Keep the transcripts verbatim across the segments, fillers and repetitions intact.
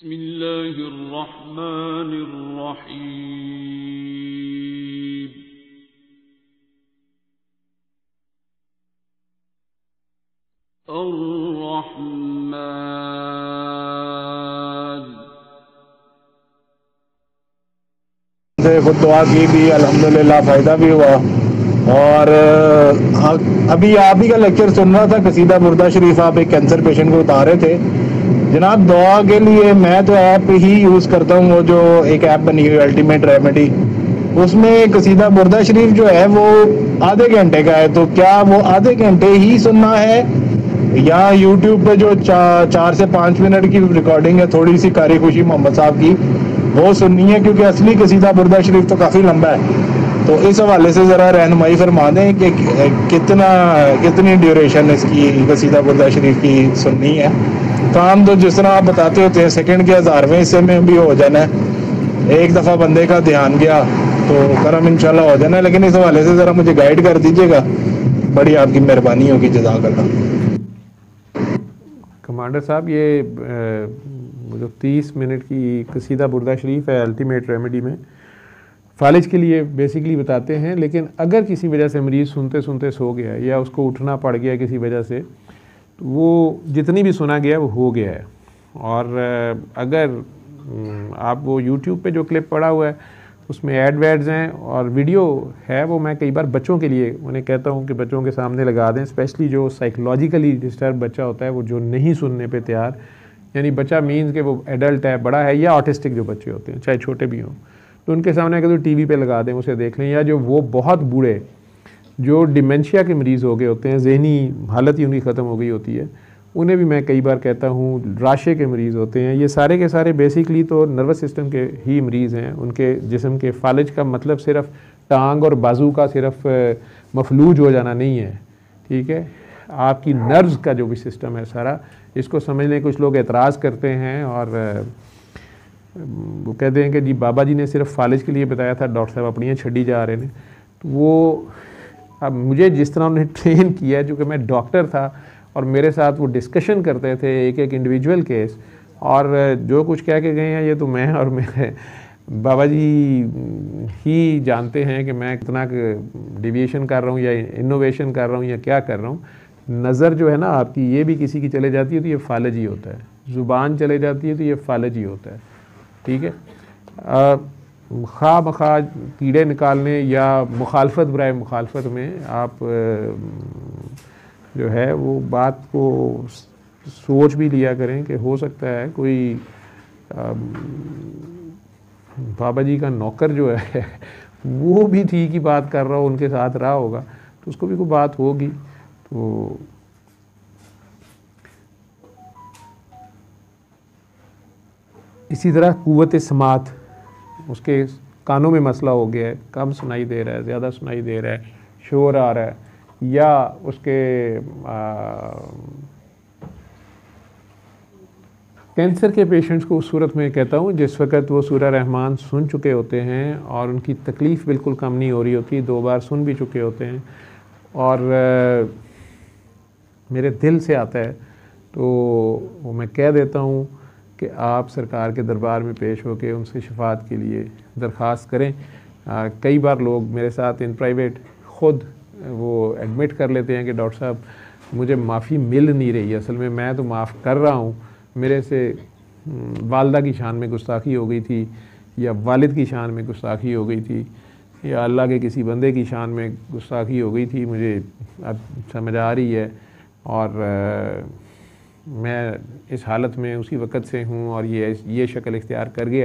बिस्मिल्लाहिर्रहमानिर्रहीम। अर्रहमान। से खुद दुआ की भी अल्हम्दुलिल्लाह फ़ायदा भी हुआ। और हाँ, अभी आप ही का लेक्चर सुन रहा था, कसीदा बुर्दा शरीफ आप एक कैंसर पेशेंट को बता रहे थे जनाब। दुआ के लिए मैं तो ऐप ही यूज़ करता हूँ, वो जो एक ऐप बनी हुई अल्टीमेट रेमेडी, उसमें कसीदा बुर्दा शरीफ जो है वो आधे घंटे का है। तो क्या वो आधे घंटे ही सुनना है या यूट्यूब पे जो चा, चार से पाँच मिनट की रिकॉर्डिंग है थोड़ी सी कारी खुशी मोहम्मद साहब की, वो सुननी है? क्योंकि असली कसीदा बुर्दा शरीफ तो काफ़ी लंबा है। तो इस हवाले से ज़रा रहनुमाई फरमा दें कि कितना कितनी ड्यूरेशन इसकी कसीदा बुर्दा शरीफ की सुननी है। काम तो जिस तरह आप बताते होते हैं सेकंड के हज़ारवें हिस्से में भी हो जाना है, एक दफ़ा बंदे का ध्यान गया तो करम इंशाल्लाह हो जाना है। लेकिन इस हवाले से ज़रा मुझे गाइड कर दीजिएगा, बड़ी आपकी मेहरबानी होगी, जज़ाकल्लाह। कमांडर साहब, ये जो तीस मिनट की कसीदा बुर्दा शरीफ है अल्टीमेट रेमेडी में, फालिज के लिए बेसिकली बताते हैं। लेकिन अगर किसी वजह से मरीज़ सुनते सुनते सो गया या उसको उठना पड़ गया किसी वजह से, तो वो जितनी भी सुना गया वो हो गया है। और अगर आप वो यूट्यूब पे जो क्लिप पड़ा हुआ है उसमें एड वेड्स हैं और वीडियो है, वो मैं कई बार बच्चों के लिए उन्हें कहता हूँ कि बच्चों के सामने लगा दें, स्पेशली जो साइकोलॉजिकली डिस्टर्ब बच्चा होता है, वो जो नहीं सुनने पे तैयार, यानी बच्चा मीन्स के वो एडल्ट है, बड़ा है, या ऑटिस्टिक जो बच्चे होते हैं चाहे छोटे भी हों, तो उनके सामने अगर तो टीवी पे लगा दें, उसे देख लें। या जो वो बहुत बूढ़े जो डिमेंशिया के मरीज़ हो गए होते हैं, जहनी हालत ही उनकी ख़त्म हो गई होती है, उन्हें भी मैं कई बार कहता हूँ, राशे के मरीज़ होते हैं, ये सारे के सारे बेसिकली तो नर्वस सिस्टम के ही मरीज़ हैं। उनके जिस्म के फालिज का मतलब सिर्फ टांग और बाजू का सिर्फ मफलूज हो जाना नहीं है, ठीक है, आपकी नर्व्स का जो भी सिस्टम है सारा, इसको समझने कुछ लोग एतराज़ करते हैं और वो कहते हैं कि जी बाबा जी ने सिर्फ फालिज के लिए बताया था, डॉक्टर साहब अपनी छड़ी जा रहे हैं। तो वो अब मुझे जिस तरह उन्होंने ट्रेन किया है, चूँकि मैं डॉक्टर था और मेरे साथ वो डिस्कशन करते थे एक एक इंडिविजुअल केस, और जो कुछ कह के गए हैं ये तो मैं और मेरे बाबा जी ही जानते हैं कि मैं कितना डिविएशन कर रहा हूँ या इनोवेशन कर रहा हूँ या क्या कर रहा हूँ। नज़र जो है ना आपकी, ये भी किसी की चले जाती है तो ये फालिज ही होता है, ज़ुबान चले जाती है तो ये फालिज ही होता है, ठीक है। खा मखा कीड़े निकालने या मुखालफत बराए मुखालफत में आप जो है वो बात को सोच भी लिया करें कि हो सकता है कोई बाबा जी का नौकर जो है वो भी ठीक ही बात कर रहा हो, उनके साथ रहा होगा, तो उसको भी कोई बात होगी। तो इसी तरह कुव्वत समात, उसके कानों में मसला हो गया है, कम सुनाई दे रहा है, ज़्यादा सुनाई दे रहा है, शोर आ रहा है, या उसके कैंसर के पेशेंट्स को उस सूरत में कहता हूँ जिस वक़्त वो सूरह रहमान सुन चुके होते हैं और उनकी तकलीफ़ बिल्कुल कम नहीं हो रही होती, दो बार सुन भी चुके होते हैं और आ, मेरे दिल से आता है, तो वो मैं कह देता हूँ कि आप सरकार के दरबार में पेश होकर उनसे शफात के लिए दरख्वास्त करें। आ, कई बार लोग मेरे साथ इन प्राइवेट ख़ुद वो एडमिट कर लेते हैं कि डॉक्टर साहब मुझे माफ़ी मिल नहीं रही, असल में मैं तो माफ़ कर रहा हूँ, मेरे से वालदा की शान में गुस्ताखी हो गई थी या वालिद की शान में गुस्ताखी हो गई थी या अल्लाह के किसी बंदे की शान में गुस्ताखी हो गई थी, मुझे अब समझ आ रही है और आ, मैं इस हालत में उसी वक़्त से हूँ और ये ये शक्ल इख्तियार कर गया।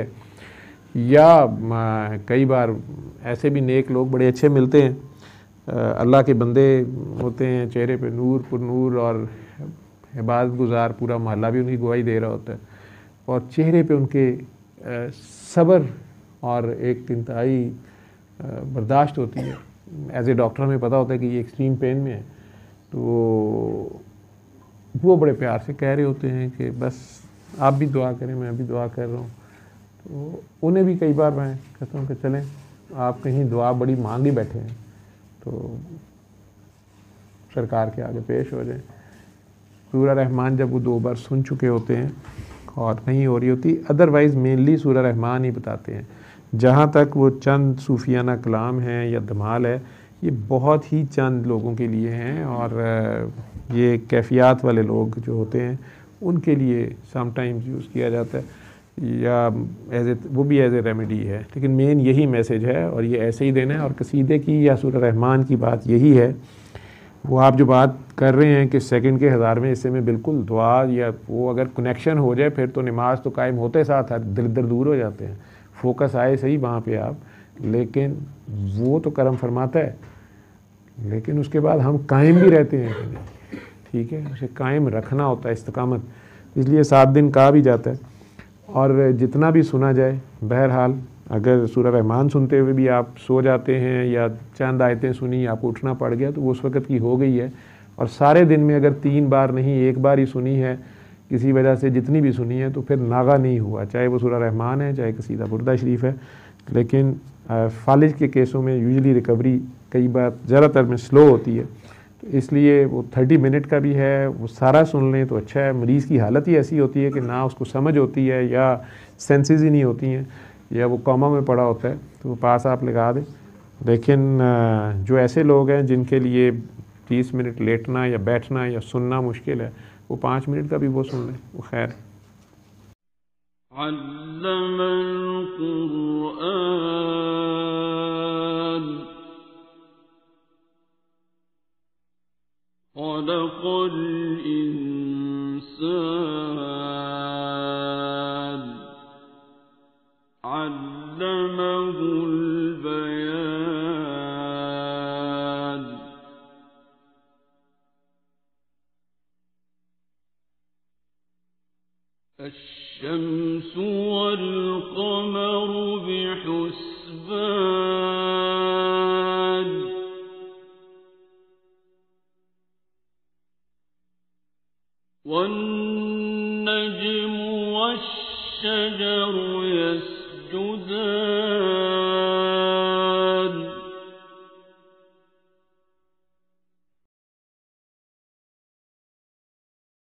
या कई बार ऐसे भी नेक लोग बड़े अच्छे मिलते हैं, अल्लाह के बंदे होते हैं, चेहरे पे नूर पुर नूर और इबादत गुज़ार, पूरा मोहल्ला भी उनकी गवाही दे रहा होता है और चेहरे पे उनके सब्र और एक इंतहाई बर्दाश्त होती है। एज ए डॉक्टर हमें पता होता है कि ये एक्सट्रीम पेन में है, तो वो बड़े प्यार से कह रहे होते हैं कि बस आप भी दुआ करें, मैं भी दुआ कर रहा हूँ। तो उन्हें भी कई बार मैं कहता हूँ कि चलें आप कहीं दुआ बड़ी मांग ही बैठे हैं तो सरकार के आगे पेश हो जाए। सूरह रहमान जब वो दो बार सुन चुके होते हैं और नहीं हो रही होती। अदरवाइज़ मेनली सूरह रहमान ही बताते हैं। जहाँ तक वो चंद सूफियाना कलाम हैं या धमाल है, ये बहुत ही चंद लोगों के लिए हैं, और ये कैफियत वाले लोग जो होते हैं उनके लिए समटाइम्स यूज़ किया जाता है, या एज ए वो भी एज ए रेमेडी है। लेकिन मेन यही मैसेज है और ये ऐसे ही देना है। और कसीदे की या सूरह रहमान की बात यही है, वो आप जो बात कर रहे हैं कि सेकंड के हज़ार में हिस्से में बिल्कुल दुआ या वो अगर कनेक्शन हो जाए फिर तो नमाज तो कायम होते साथ हर दर दर दूर हो जाते हैं। फोकस आए सही वहाँ पे आप, लेकिन वो तो करम फरमाता है, लेकिन उसके बाद हम कायम भी रहते हैं कि नहीं, ठीक है, उसे कायम रखना होता है, इस्तकामत। इसलिए सात दिन कहा भी जाता है। और जितना भी सुना जाए, बहरहाल अगर सूरह रहमान सुनते हुए भी आप सो जाते हैं या चंद आयतें सुनी आपको उठना पड़ गया तो वो उस वक़्त की हो गई है। और सारे दिन में अगर तीन बार नहीं एक बार ही सुनी है किसी वजह से, जितनी भी सुनी है, तो फिर नागा नहीं हुआ, चाहे वो सूरह रहमान है चाहे कसीदा बुर्दा शरीफ है। लेकिन फालिज के केसों में यूजुअली रिकवरी कई बार ज़्यादातर में स्लो होती है, तो इसलिए वो थर्टी मिनट का भी है, वो सारा सुन लें तो अच्छा है। मरीज़ की हालत ही ऐसी होती है कि ना उसको समझ होती है या सेंसेस ही नहीं होती हैं या वो कोमा में पड़ा होता है, तो वो पास आप लगा दें। लेकिन जो ऐसे लोग हैं जिनके लिए तीस मिनट लेटना या बैठना या सुनना मुश्किल है, वो पाँच मिनट का भी वो सुन लें, वो खैर। الشمس والقمر بحسبان والنجم والشجر يسجدان